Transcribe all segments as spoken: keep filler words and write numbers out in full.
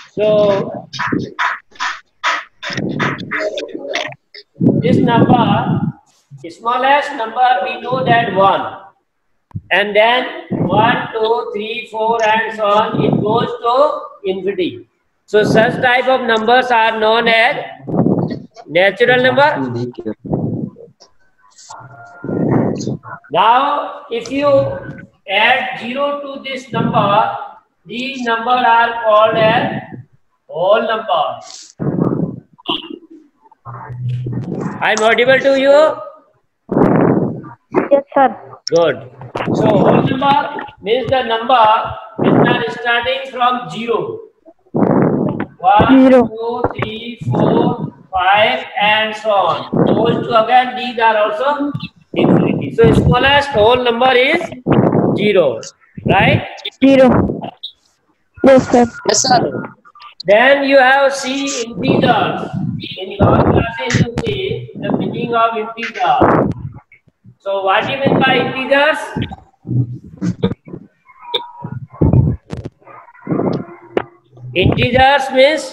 So this number, smallest number, we know that one, and then one, two, three, four, and so on. It goes to infinity. So such type of numbers are known as natural number. Now, if you add zero to this number, these numbers are called as whole number. I am audible to you? Yes, sir. Good. So whole number means the number which are starting from zero. One, Zero. two, three, four, five, and so on. Those two again, these are also infinity. So smallest whole number is zero, right? Zero. Yes, sir. Yes, sir. Then you have C integers. In your classes you see the meaning of integer. So what do you mean by integers? Integers means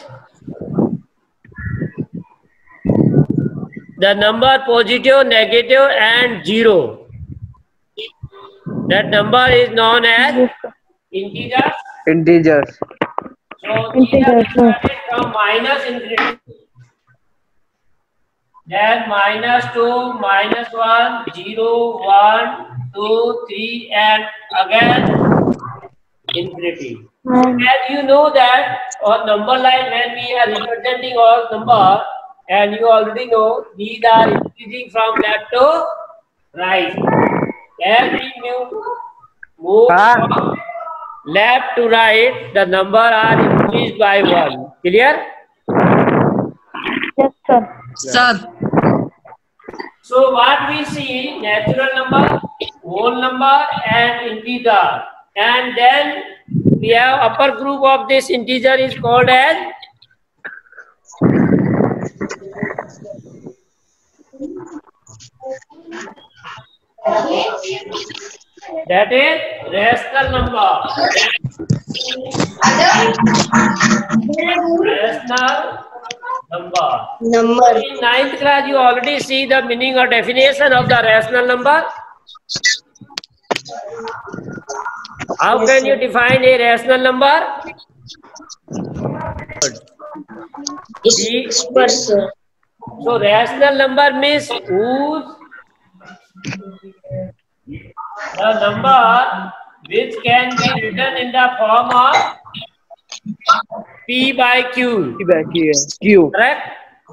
the number positive, negative, and zero. That number is known as integers. Integers. So these are Integers, sir. started from minus infinity. Then minus two, minus one, zero, one, two, three, and again infinity. So as you know that on number line when we are representing all number, and you already know these are increasing from left to right. As we move, move Ah. from left to right, the number are increased by one. Clear? Yes, sir. Sir. So what we see, natural number, whole number, and integer. And then we have upper group of this integer is called as that is rational number. Rational number. Number. In ninth class, you already see the meaning or definition of the rational number. How Yes, can sir. you define a rational number? It's super, sir. So rational number means whose the number which can be written in the form of P by Q. Back here. Q. Correct?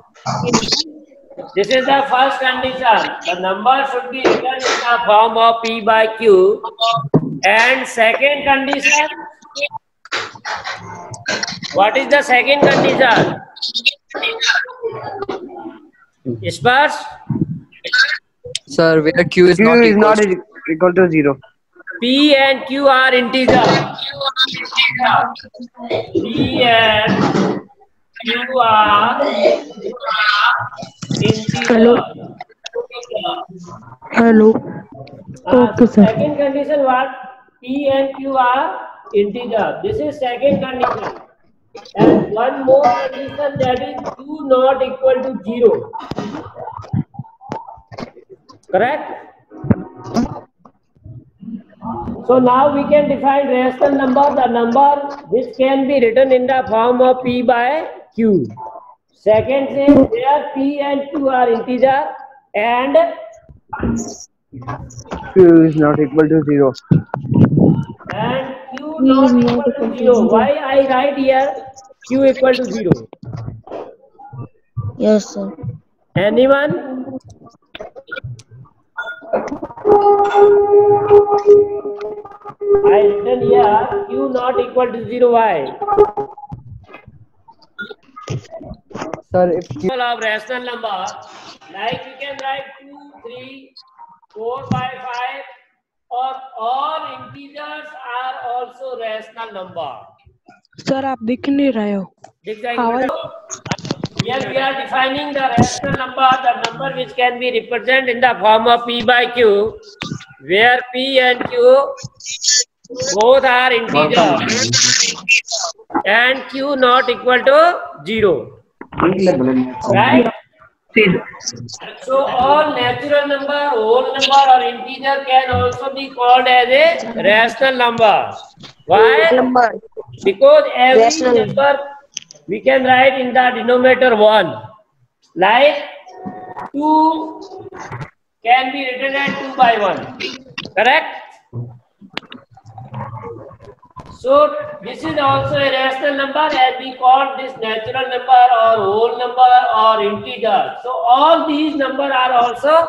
This is the first condition. The number should be written in the form of P by Q. And second condition, what is the second condition? Spurs? Sir, where Q is Q not is equal not to equal to zero. P and Q are integer. P and Q are integer. Hello. Hello. Uh, Okay, sir. second condition what? P and Q are integer. This is second condition. And one more condition, that is Q not equal to zero. Correct? So now we can define rational number, the number which can be written in the form of P by Q. Second says where P and Q are integer and Q is not equal to zero. and Q not equal to zero. Why I write here Q equal to zero? Yes, sir. Anyone? I written here Q not equal to zero. Why? Sir, if Q Of rational number, like you can write two, three, four, five, five, or all integers are also rational number. Sir आप दिख नहीं रहे हो. दिख जाएगा. Here we are defining the rational number, the number which can be represented in the form of P by Q, where P and Q both are integers. and Q not equal to zero. Right? So all natural number, whole number or integer can also be called as a rational number. Why? Number. Because every Rational. number we can write in the denominator one. Like two can be written as two by one. Correct? So this is also a rational number, as we call this natural number or whole number or integer. So all these numbers are also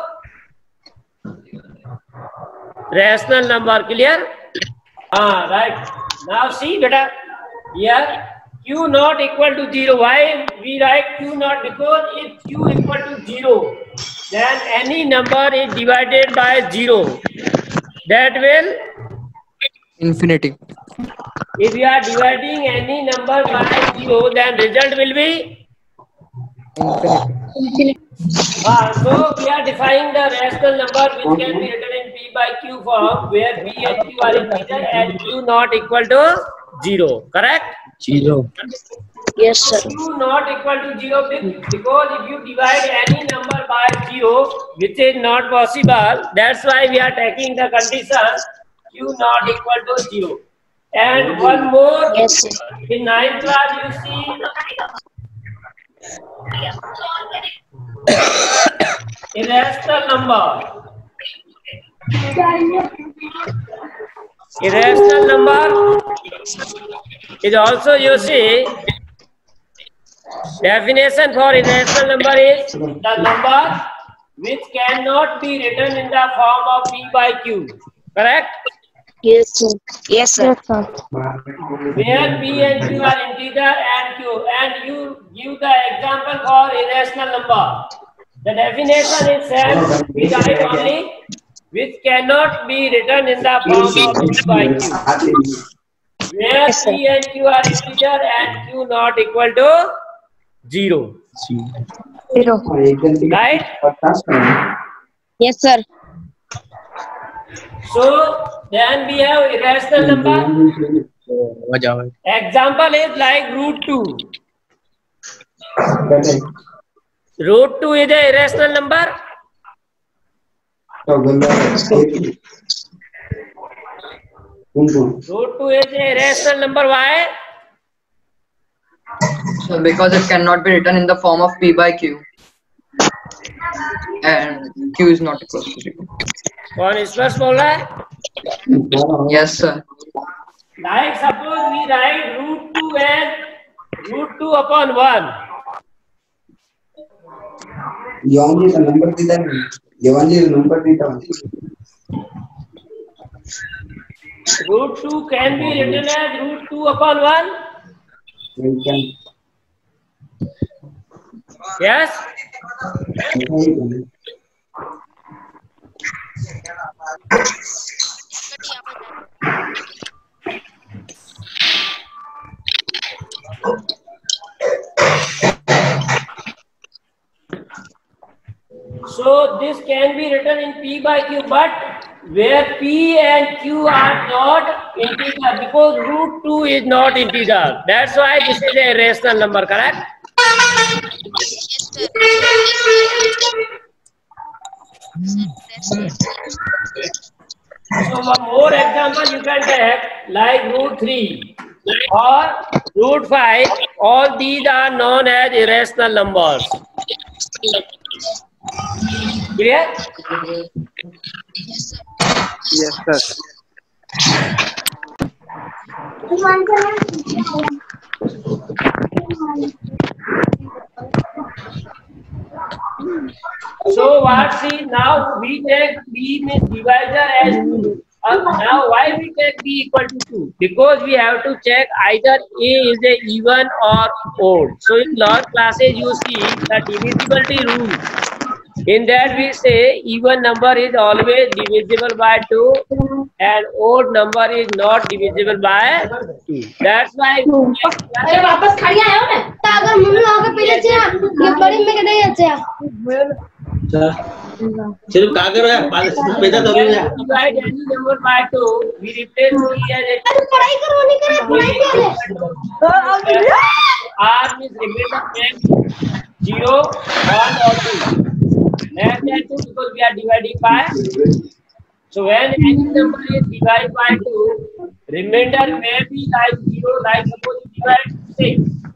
rational number. Clear? Ah, right. Now see, beta, here Q not equal to zero. Why we write Q not? Because if Q equal to zero, then any number is divided by zero. That will, Infinity. if you are dividing any number by zero, then result will be Infinity. ah, so we are defining the rational number which can be written in P by Q form, where P and Q are integer and Q not equal to zero. Correct? Zero. Yes, sir. Q not equal to zero, because if you divide any number by zero, which is not possible, that's why we are taking the condition Q not equal to zero. And one more, Yes, sir. in ninth class you see irrational number. Irrational number is also, you see, definition for irrational number is the number which cannot be written in the form of P by Q. Correct? Yes, sir. Yes, sir. Yes, sir. Where P and Q are integer and Q, and you give the example for irrational number. The definition is said we write only which cannot be written in the form of P by Q. Where P and Q are integer and Q not equal to zero. Zero. Right? Yes, sir. So then we have irrational number. Example is like root two. Root two is a irrational number. Root two is a irrational number. Why? So because it cannot be written in the form of P by Q. And Q is not equal to zero. कौन स्पष्ट बोल रहा है? Yes, sir. Like suppose we write root two as root two upon one. Giovanni the number dita Giovanni the number dita Root two can be written as root two upon one. we can Yes. So this can be written in P by Q, but where P and Q are not integer, because root two is not integer. That's why this is a rational number, correct? So one more example you can take, like root three or root five. All these are known as irrational numbers. Clear? Yes, sir. So what see, now we take B means divisor as two. Uh, now why we take B equal to two? Because we have to check either A is a even or odd. So in last classes you see the divisibility rule. In that we say even number is always divisible by two and odd number is not divisible by two. That's why अरे वापस खड़ी आया हूँ मैं। तो अगर mummy वहाँ पे पहले से ये बड़ी में कहीं अच्छे सिर्फ क्या करो यार पैसा तो नहीं है divide any number by two, we replace t as a पढ़ाई करो नहीं करे पढ़ाई करे r means remainder max zero, one or two. Less than two because we are dividing by. So when any number is divided by two, remainder may be like zero, like suppose you divide six,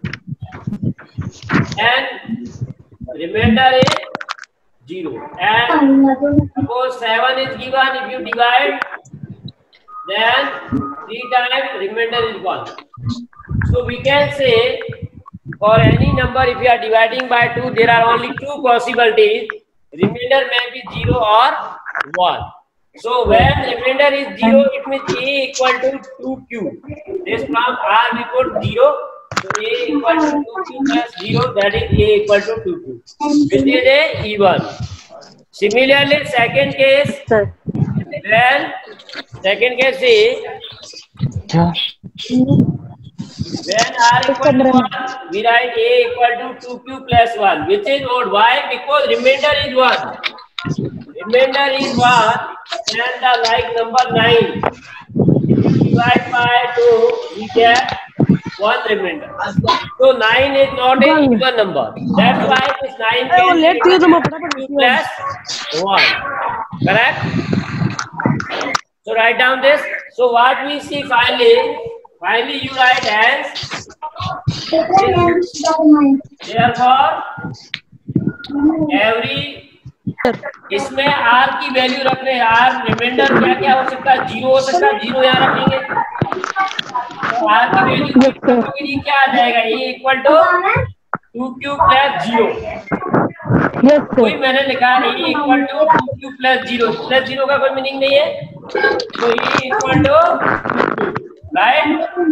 and remainder is zero. And suppose seven is given, if you divide, then three times remainder is one. So we can say for any number, if you are dividing by two, there are only two possibilities. Remainder may be zero or one. So when remainder is zero, it means a equal to two q. This from r we put zero. So a equal to two q plus zero, that is a equal to two q, which is a even. Similarly, second case, when second case is when r equal to one, we write a equal to two q plus one, which is odd. Why? Because remainder is one. Remainder is one, and the like number nine. If you divide by two, we get one remainder. So nine is not a even number. That's why this nine can be plus one. Correct? So write down this. So what we see finally, finally you write as. Therefore, every इसमें r की value रख रहे हैं. r reminder क्या क्या हो सकता है? जीरो हो सकता है. जीरो यहाँ रखेंगे तो r की वैल्यू क्या आ जाएगा? a equal to two q plus zero. कोई मैंने लिखा है a equal to two q plus zero. Plus zero का कोई मीनिंग नहीं है. तो a इक्वल टू राइट.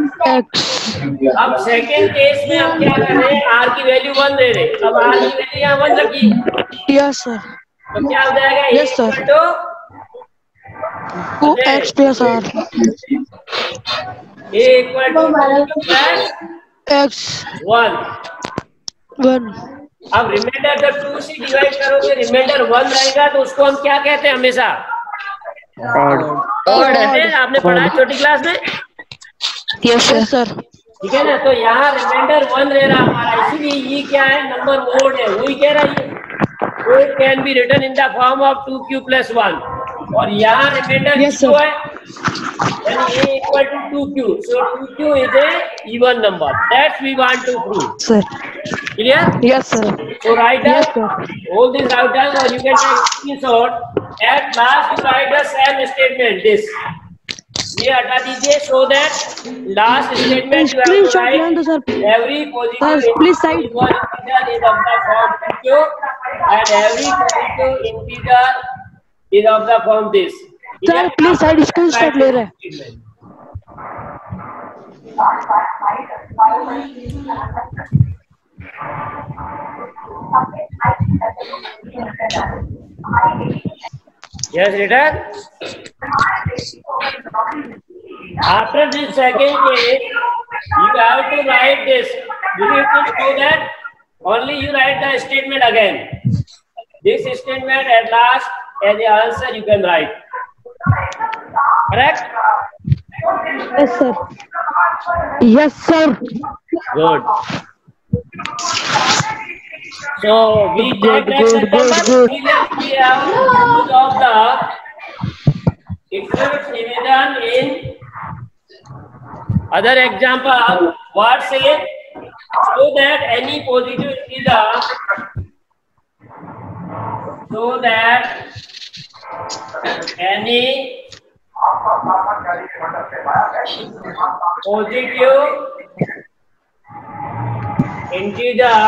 अब सेकेंड केस में हम क्या कर रहे हैं? r की वैल्यू वन दे रहे हैं. अब r की वैल्यू यहाँ वन रखी. Yes sir. तो क्या हो जाएगा? Yes, sir. Two x plus r. a equal to plus x one. One. अब रिमाइंडर जब टू से डिवाइड करोगे, रिमाइंडर वन रहेगा, तो उसको हम क्या कहते हैं? हमेशा Odd. ऑड कहते हैं. आपने पढ़ा है छोटी क्लास में. Yes sir. ठीक है ना. तो यहाँ रिमाइंडर वन रह रहा हमारा, इसीलिए ये क्या है? नंबर ओड है. वही कह रहा है it can be written in the form of two q plus one. और यहाँ रिमाइंडर yes, टू है, then a equal to two q. So two q is a even number. That we want to prove. Sir. Clear? Yes, sir. So write down Yes, sir. all this out down, or you can take screenshot. At last you write the same statement. This. ये हटा दीजिए, so that last statement you have to write every positive please integer is of the form q, and every positive integer is of the form this. Sir, please side screenshot ले रहे हैं. Yes, written. After this second case, you have to write this. You have to do that. Only you write the statement again. This statement at last as the answer you can write. Correct? Yes, sir. Yes, sir. Good. So we take next example. We have use of the exhibit division in other example. What say? So that any positive integer, so that any positive integer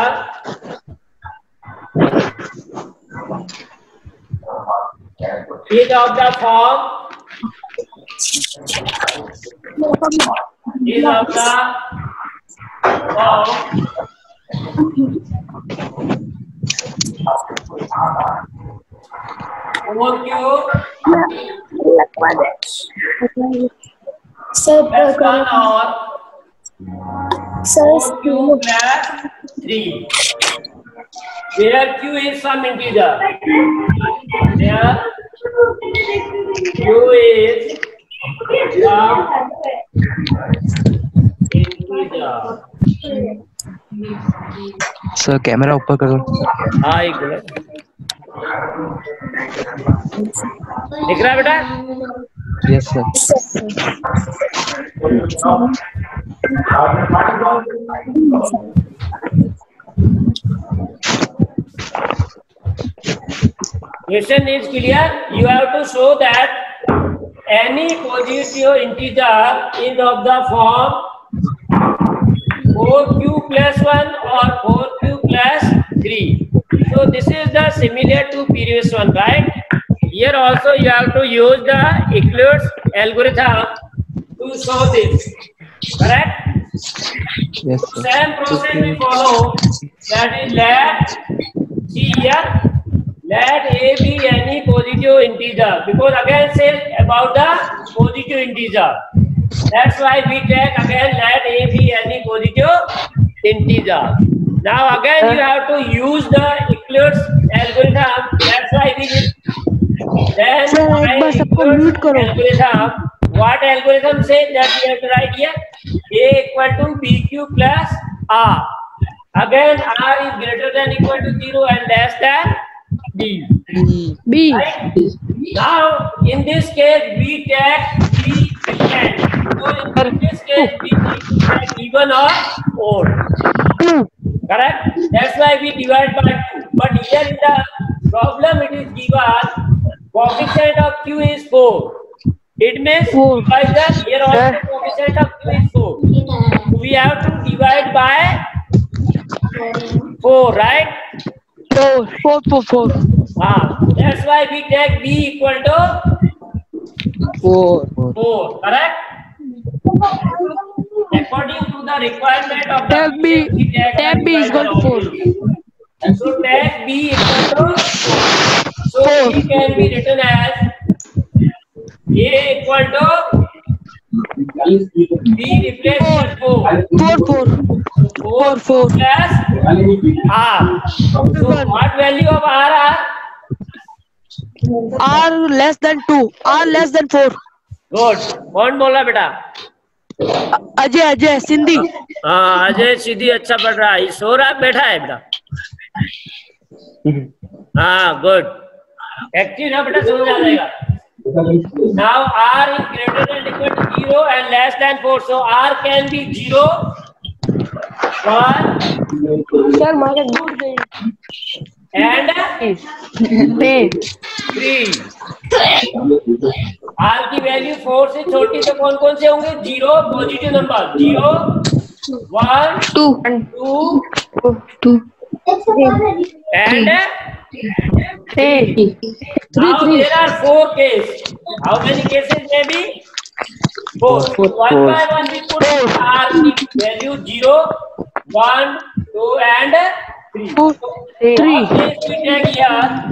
is of the form is of the form four q plus one or four q plus three. where q is some integer. Where q is some integer. Sir camera ऊपर करो। हाँ एक मिनट, दिख रहा है बेटा? Yes sir. Question is clear. You have to show that any positive integer is of the form four q plus one or four q plus three. So this is the similar to previous one, right? Here also you have to use the Euclid's algorithm to show this. Correct? Yes sir. Same process we follow. That is, let see here. Let a be any positive integer, because again say about the positive integer. That's why we take again let a be any positive integer. Now again you have to use the Euclid's algorithm. That's why we then Sir, एक बार सबको mute करो। algorithm. What algorithm says that we have to write here? A equal to B Q plus R. Again R is greater than equal to zero and less than B. B. Right? Now, in this case, we take B different. So, in this case, we need to take even or odd. Two. Correct? That's why we divide by two. But here in the problem, it is given coefficient of Q is four. It means Four. divisor, here also coefficient of Q is four. We have to divide by four, right? Four. Four. Four. Four. Ah, that's why we take B equal to Four. four, correct? According to the requirement of the Take B. we take Take B is equal to four. So take B equal to four. So Four. B can be written as A equal to B replaces four. Four. Four. Four. Four. Plus R. So what value of R are? R less than two. R less than four. Good. कौन बोला बेटा? अजय अजय सिंधी। हाँ अजय सीधी अच्छा पढ़ रहा है, सो रहा बैठा है बेटा। हाँ गुड, एक्टिव ना बेटा, समझ आ जाएगा। Now R is greater than equal to zero and less than four, so R can be zero, one, sir मारे दूर गई। and Eight. three. R की वैल्यू फोर से छोटी तो कौन कौन से होंगे? Zero, positive number zero, one, Two. Two, Two. and Eight. Three. now Three. there are four cases. How many cases may be? Four. Four. One by one we put R की value zero, one, two, and three. Two. Three. What case we take here?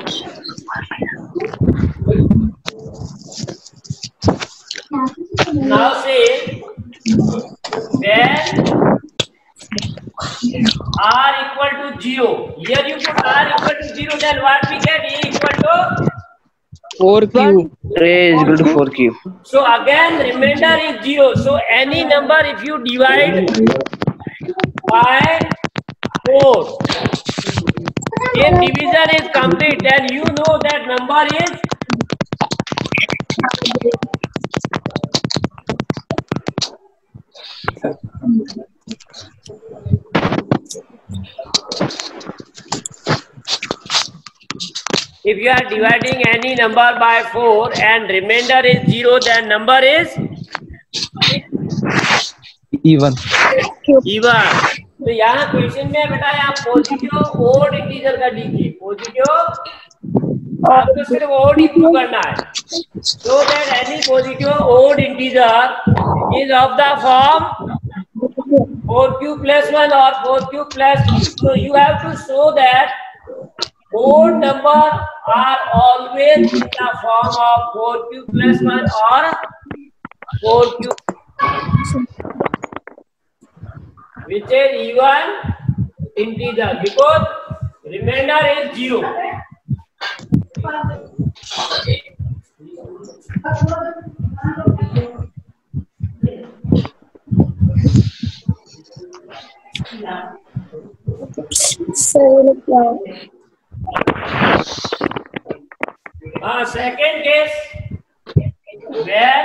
Now say when R equal to zero. Here you put R equal to zero, then what we get? A equal to four Q. A is equal to four Q. So again remainder is zero. So any number if you divide by four, if division is complete, then you know that number is if you are dividing any number by four and remainder is zero, then number is Even. even. तो यहाँ question में बेटा यहाँ positive odd integer का लीजिए, positive आपको सिर्फ odd ही prove करना है. So that any positive odd integer is of the form four Q plus one or four Q plus two. So you have to show that odd numbers are always in the form of four Q plus one or four Q, which is even integer, because remainder is zero. Uh, second case, where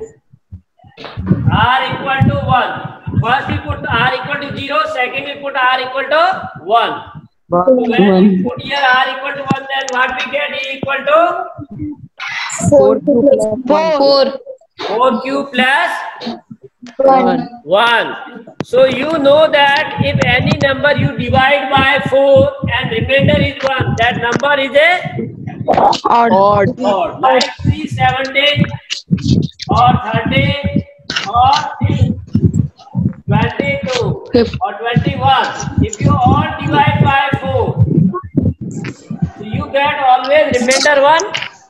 r equal to one. First we put r equal to zero, second we put r equal to one. So when we put here r equal to one, then what we get is equal to Four. Four. four q plus One. one. So you know that if any number you divide by four and remainder is one, that number is a Odd. odd. Like three, seventeen or thirteen or twenty-two or twenty-one. If you all divide by four, so you get always remainder one.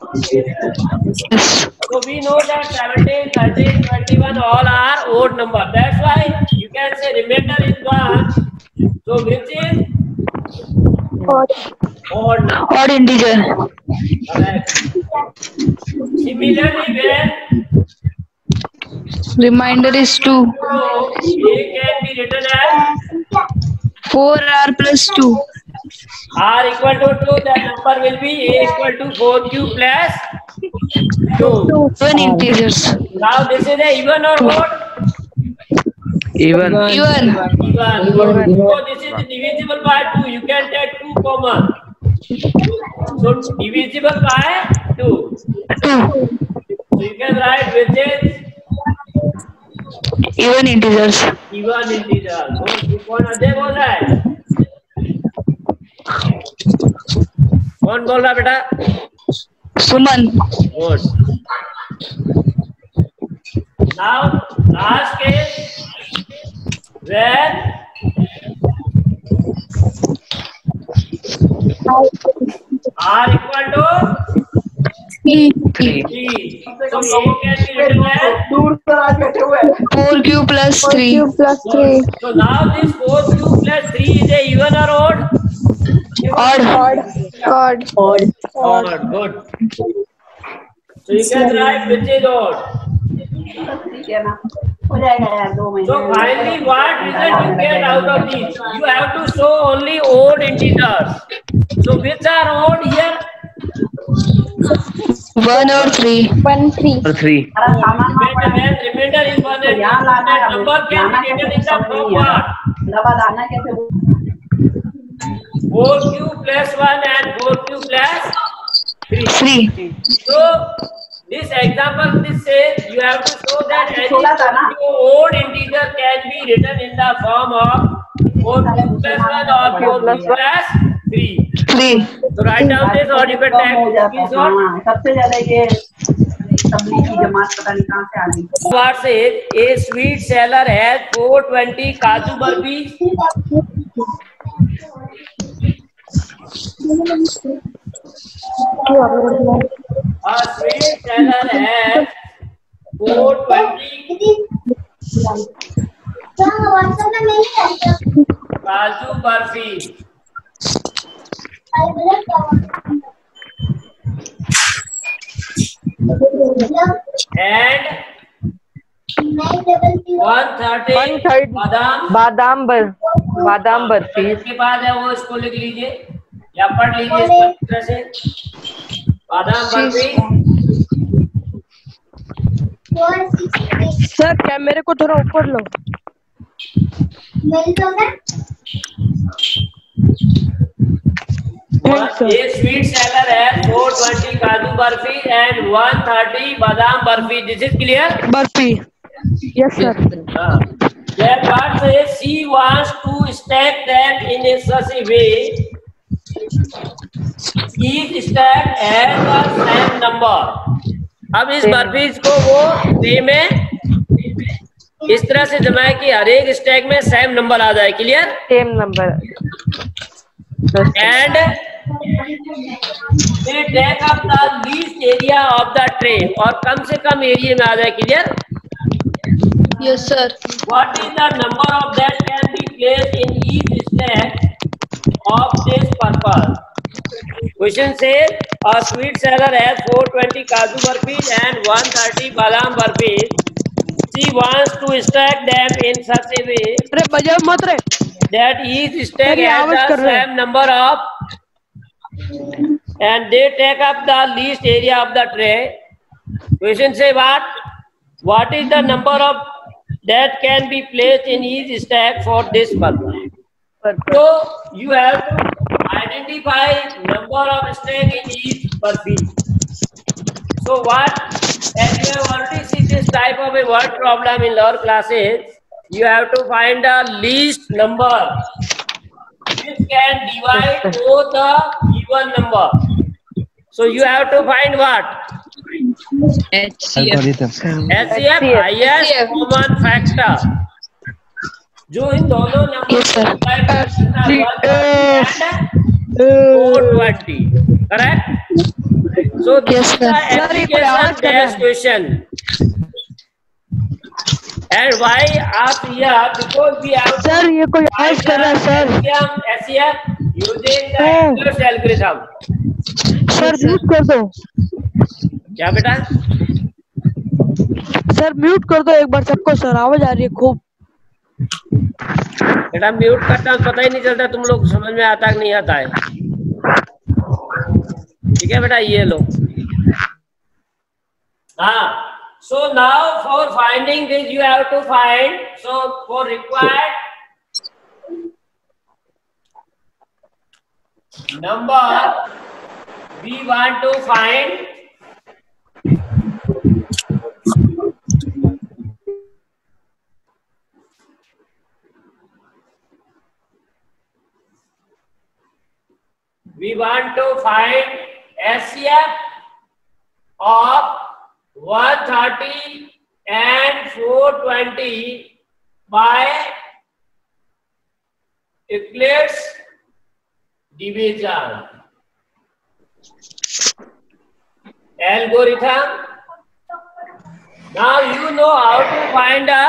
So we know that seventeen, thirteen, twenty-one all are odd number. That's why you can say remainder is one. So which is Odd. odd number. Odd integer. Correct. Similarly, when Remainder is two. so a can be written as Four r plus two. r equal to two, that number will be a equal to four q plus two. One integers. Now this is a even or odd? Even. Even. Even. So this is divisible by two. You can take two common. So divisible by two. Two. So you can write which is Even integers. even integer. So कौन अजय बोल रहा है? कौन बोल रहा है बेटा? Suman. Good. Now last case, when r equal to Three. three. So a can be written as Four q plus three. four. So now this four q plus three is a even or odd? Odd. Odd. Odd. Odd. Good. So you can write which is odd. So finally, what result you get out of this? You have to show only odd integers. So which are odd here? One or three. One three. Or three. Remainder, when remainder is one and that number can be written in the form what? four q plus one and four q plus three. Three. So this example, this says you have to show that any odd integer can be written in the form of four q plus one or four q plus three. Three. So write down this or you can type this one. सबसे ज्यादा ये तबलीगी जमात पता नहीं कहाँ से आ गई। What says a sweet seller has four twenty kaju burfis. A sweet seller has four twenty kaju burfis. And one thirty बादाम बादाम बर बादाम बर्फी इसके बाद है वो इसको लिख लीजिए या पढ़ लीजिए इसको इस तरह से बादाम बर्फी सर कैमरे को थोड़ा ऊपर लो A sweet seller has four twenty kaju burfi and one thirty badam burfi. This is clear? Burfi yes sir Uh, that part says she wants to stack them in a such a way each stack has the same number. अब इस बर्फी को वो tray में इस तरह से जमाए कि हर एक स्टैक में सेम नंबर आ जाए. Clear? Same number And they take up the least area of the tray और कम से कम एरिया में आ जाए. Clear? Yes sir What is the number of that can be placed in each stack of this purpose. Question says a sweet seller has four hundred twenty Kaju burfis and one hundred thirty Badam burfis. She wants to stack them in such a way अरे बजाओ मत रे that each stack अरे has आवाज the कर रहे हैं। same number of and they take up the least area of the tray. Question say what? What is the number of that can be placed in each stack for this purpose? So you have to identify number of stack in each burfi. So what? As you have already seen this type of a word problem in lower classes, you have to find the least number which can divide both the given number. So you have to find what? Algorithm. H C F, highest common factor. जो इन दोनों number को divide करता है one twenty, correct? So this is the application based question. And why ask here? Because we have sir ये कोई आवाज कर रहा है sir H C F using the inverse algorithm. Sir mute कर दो क्या बेटा? सर म्यूट कर दो एक बार सबको सर आवाज आ रही है खूब बेटा म्यूट करता हूँ पता ही नहीं चलता तुम लोग समझ में आता कि नहीं आता है। ठीक है बेटा ये लो। हाँ so now for finding this you have to find so for required number we want to find we want to find H C F of one thirty and four twenty by Euclid's division. Algorithm. Now you know how to find a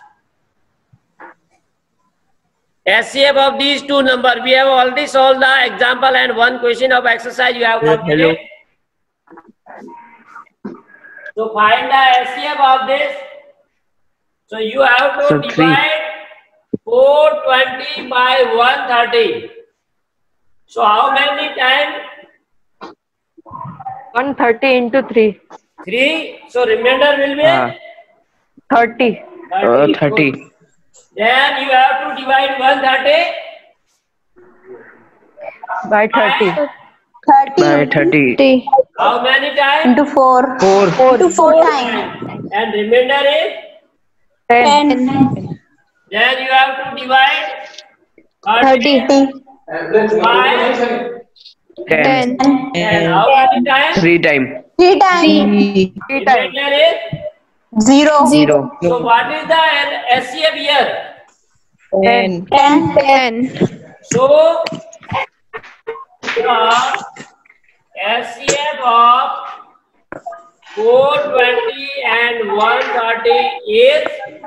H C F of these two numbers. We have already solved the example and one question of exercise you have completed. So find the H C F of this. So you have to So divide four twenty by one thirty. So how many times? one thirty into three three. So remainder will be हाँ, thirty uh, thirty. Then you have to divide one thirty by thirty By thirty. how many times? into four. Four. Into four times. And remainder is ten then you have to divide Thirty. by Ten. and how many times? Three time. Three times. three times Remainder is Zero. Zero. so what is the H C F here? ten Ten. ten So the H C F of four twenty and one thirty is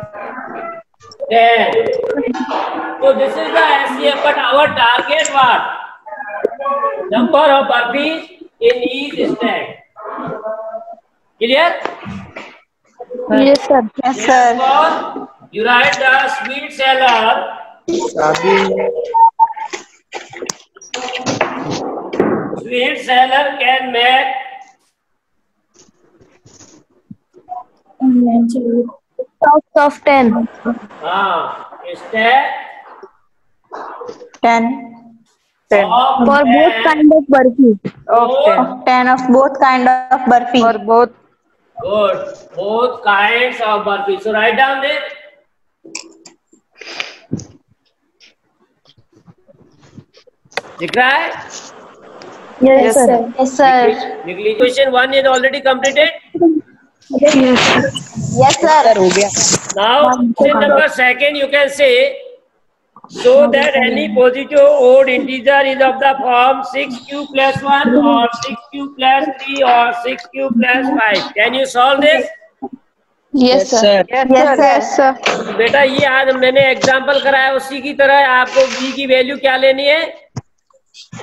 ten. So this is the H C F, but our target what? Number of burpees in each stack. Clear? yes sir Yes, sir. Therefore, you write the sweet seller. Sweet seller can make out of ten ah stack Ten. of for both ten. kind of burfi of ten Of ten of both kind of burfi. for both Good. Both kinds of burpees. So write down this. दिख रहा है? yes sir Yes, sir. लिख लीजिए. Question one is already completed. Yes, sir. Now, question number second, you can say, so that any positive odd integer is of the form six q plus one or six q plus three or six q plus five. Can you solve this? yes sir yes Yes, sir yes sir बेटा ये आज मैंने example कराया उसी की तरह आपको b की वैल्यू क्या लेनी है?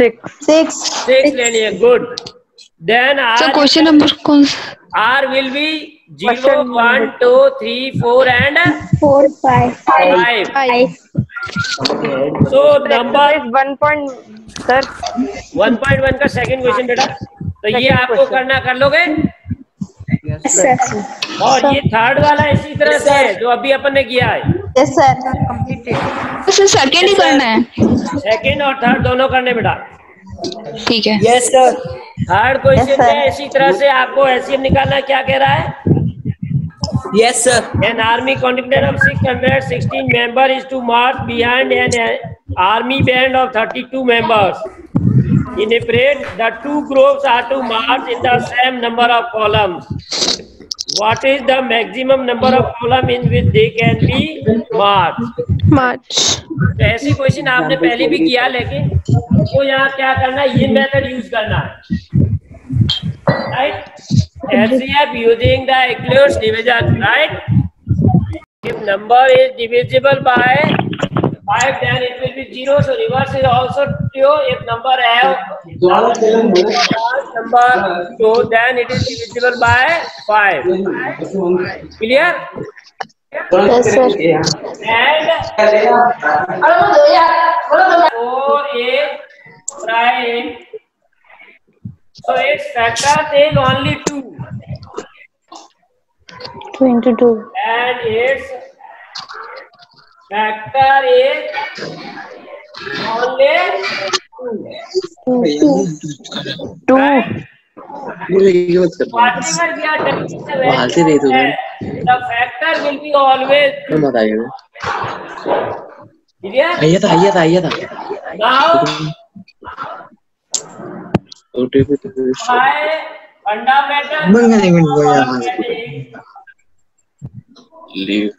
Six. Six. Six लेनी है. Good. Then So R question number कौन सा? R will be zero, one, two, three, four, and Four. Five. five. Five. So number one point. Sir. one point one का second question बेटा. तो ये आपको करना कर लोगे. Yes, sir. और ये थर्ड वाला इसी तरह से है जो अभी अपन ने किया है. Yes, sir. सर सेकंड ही करना है. सेकंड और थर्ड दोनों करने बेटा. ठीक है. Yes, sir. थर्ड क्वेश्चन में इसी तरह से आपको एचसीएम निकालना. क्या कह रहा है? Yes, sir. An army contingent of six hundred sixteen members is to march behind an army band of thirty-two members. In a parade, the two groups are to march in the same number of columns. What is the maximum number of columns in which they can be marched? March. तो ऐसी question आपने पहले भी किया, लेकिन तो यहाँ क्या करना है, ये मेथड यूज करना है. Right? L C M using the Euclid's division, right? If number is divisible by five, then it will be zero. So reverse is also true. If number have number two, then it is divisible by five. Clear? Yes, sir. And four is prime. So its factor is only two. Two into two. And its factor is only two. Two. Right? Whatever we are taking the value, the factor will be always two. Clear? आया था आया था आया था. Now, by fundamental Leave.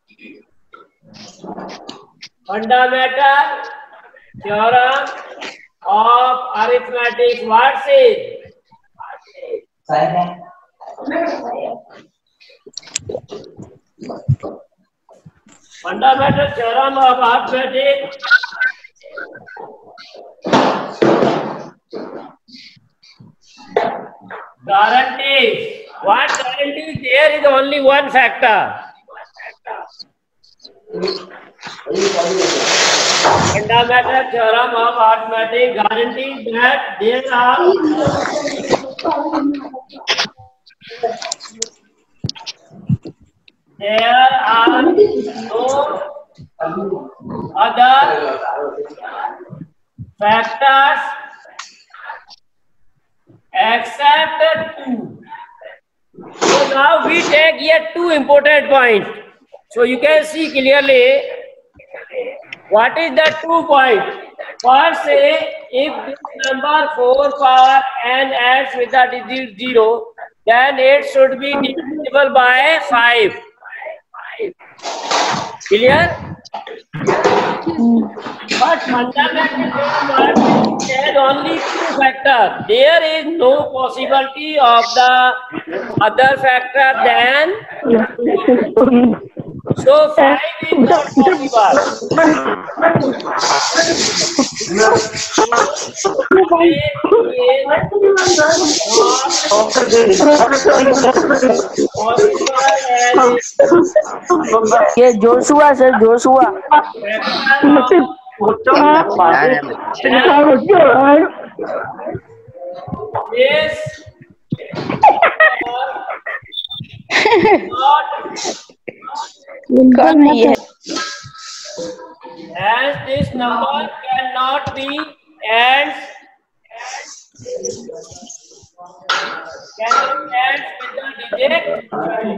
fundamental theorem of arithmetic, what says? Fundamental theorem of arithmetic guarantees. What guarantees? There is only one factor. Fundamental theorem of arithmetic guarantees that there are there are no other factors except two. So now we take here two important points. So you can see clearly what is the two point. First, say if this number four power n adds with the digit zero, then it should be divisible by five. Clear? But fundamental theorem only two factors. There is no possibility of the other factor than two. So five is not possible. ये Joshua sir Joshua. Yes. कौन नहीं है? As this number cannot be ends cannot ends with the digit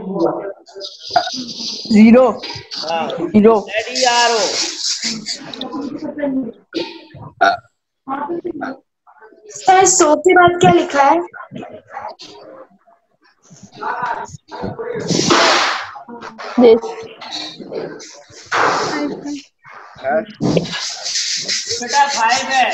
Zero. uh, Zero. zero. Sir सौ के बाद क्या लिखा है? This. बेटा फाइव है.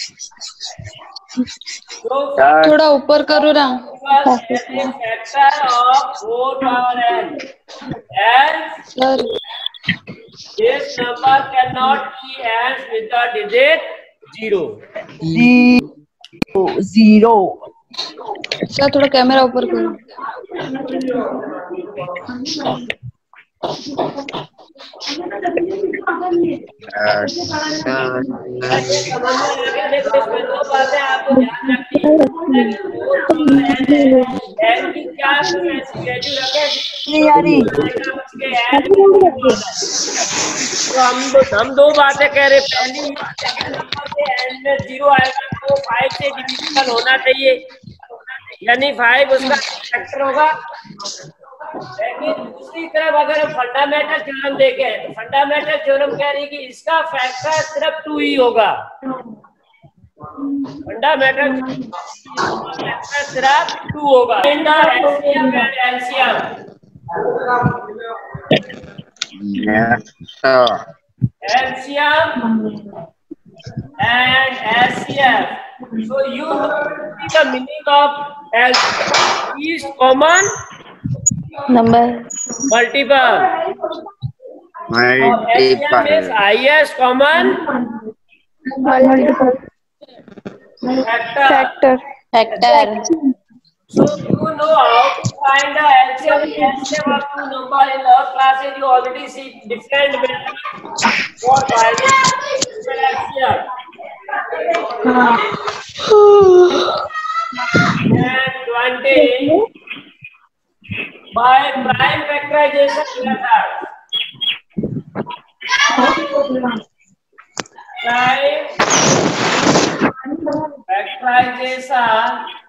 तो थोड़ा ऊपर करो ना. factor of four power n. And सर this number cannot be ends with the digit zero. Zero. क्या थोड़ा कैमरा ऊपर करो। देखो इसमें दो बातें आपको ध्यान रखनी है कि फोर एन की क्या ऐसी वैल्यू रखे नहीं आ रही। तो हम दो हम दो बातें कह रहे। पहली नंबर पे एंड में जीरो आएगा तो फाइव से डिविजिबल होना चाहिए, यानी फाइव उसका फैक्टर होगा। लेकिन दूसरी तरफ अगर हम फंडामेंटल थ्योरम देखें तो फंडामेंटल थ्योरम कह रही है कि इसका फैक्टर सिर्फ टू ही होगा। फंडामेंटल फैक्टर सिर्फ टू होगा। LCM and LCM LCM and L C M. So you know the meaning of L C M is common number multiple. Multiple. L C M is highest common multiple factor. factor. factor. So you know how to find the L C M and L C M of two number in our classes. You already see different methods for finding L C M. And twenty by prime factorization method. Prime factorization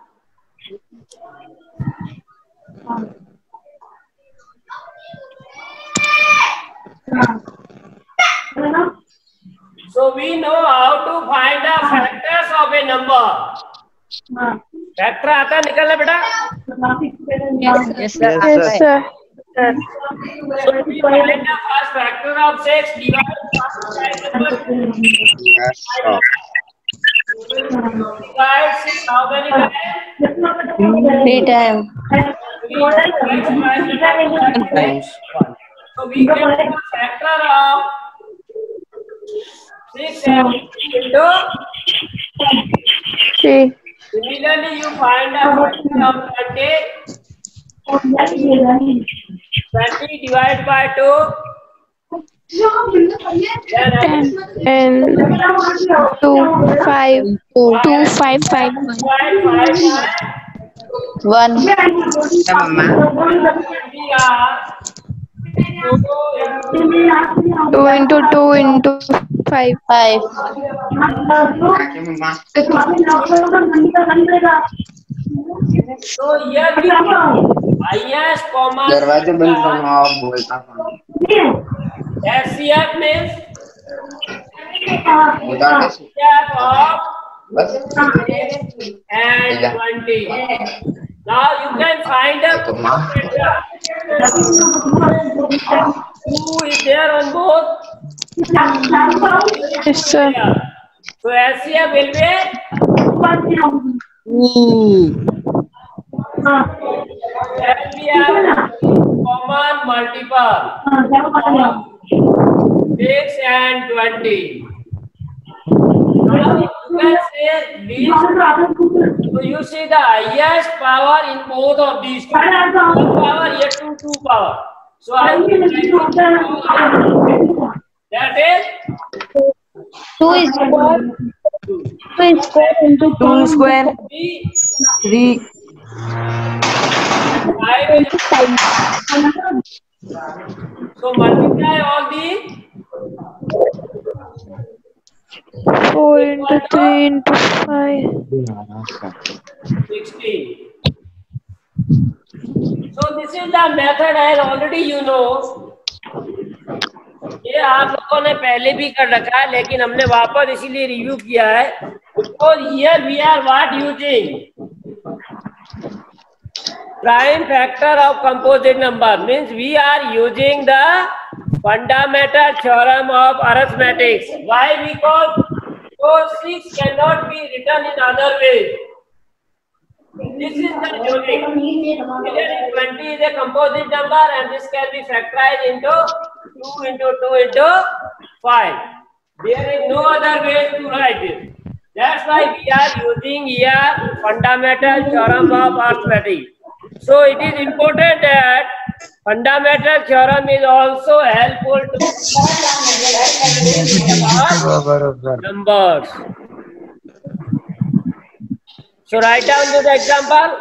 so we know how to find the factors of a number. Factor आता निकलना बेटा? Yes sir. Yes sir. So we find the first factor of six divided by number. Divide six how many times? Three times. Times. So we get the factor of six into Three. similarly you find the factor of twenty. twenty divided by two. Ten and two five two five five Five, five, five. One. We are two into two into five. Five. so here we highest common दरवाजे बंद करना और बोलता हूँ। F C F means बता F C F of बस and twenty. Now you can find the who is there on both. Yes sir. So F C F will be F C F common multiple six and twenty. Now you can say these. So you see the highest power in both of these two. One power here two two power. So I will write that is Two is square. Two is square into Two square. three. Three. Five is so multiply all these. four into three into five. sixteen. So this is the method as already you know. ये आप लोगों ने पहले भी कर रखा है लेकिन हमने वापस इसीलिए रिव्यू किया है because here we are what using prime factor of composite number means we are using the fundamental theorem of arithmetic. Why? Because those six cannot be written in other ways. This is the unique. twenty is a composite number and this can be factorized into two into two into five. There is no other way to write it. That's why we are using here fundamental theorem of arithmetic. So it is important that fundamental theorem is also helpful to numbers. So write down this example.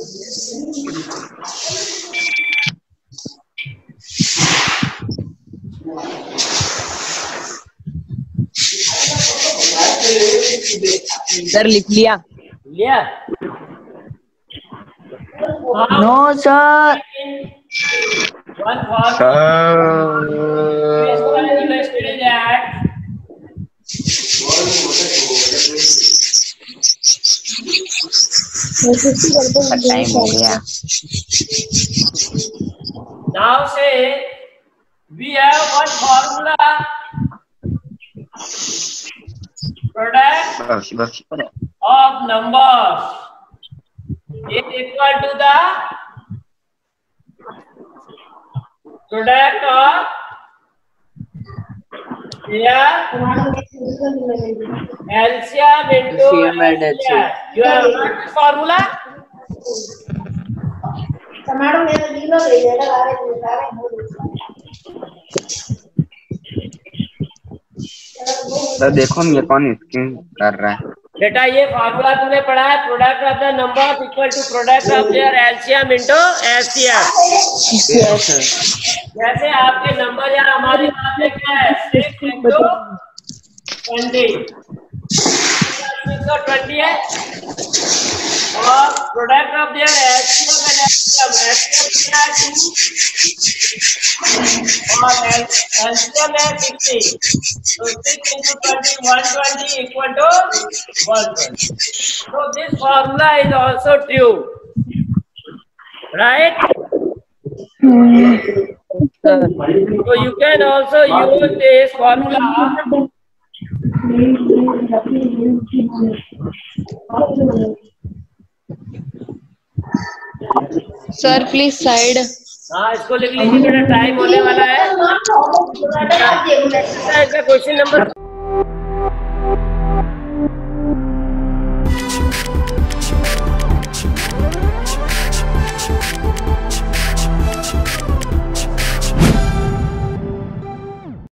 Sir लिख लिया? Yeah. No sir. One for that. Time हो गया. Now say we have one formula. Product बस बस. of numbers is equal to the product of here L C M into C M and L C M. You have heard this formula? Sir देखो ये कौन screen कर रहा है? बेटा ये फार्मूला तुमने पढ़ा है, product of the number equal to product of their LCM into HCF. जैसे आपके नंबर यार हमारे पास में क्या है सिक्स इनटू ट्वेंटी सिक्स और ट्वेंटी है और product of their HCM and HCM HCM क्या है और एलसीएम है sixty. So six into twenty, one twenty equal to one twenty. So this formula is also true, right? So you can also use this formula. Sir please side. हाँ इसको लिख लीजिए बेटा, time होने वाला है. Question number